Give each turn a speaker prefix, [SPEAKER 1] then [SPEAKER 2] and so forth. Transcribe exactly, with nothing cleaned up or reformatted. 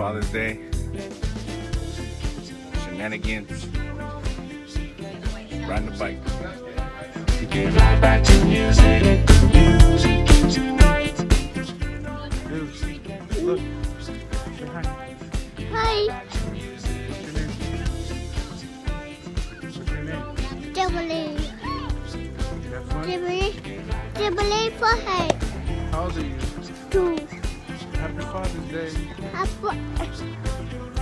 [SPEAKER 1] Father's Day. Shenanigans. Riding the bike.
[SPEAKER 2] Get right back to music. Music tonight.
[SPEAKER 1] Dude, look. Say hi.
[SPEAKER 3] Hi,
[SPEAKER 1] What's your name?
[SPEAKER 3] Jubilee.
[SPEAKER 1] Have fun?
[SPEAKER 3] Jubilee. Jubilee for her.
[SPEAKER 1] How old are you?
[SPEAKER 3] Two.
[SPEAKER 1] Happy Father's Day.
[SPEAKER 3] Happy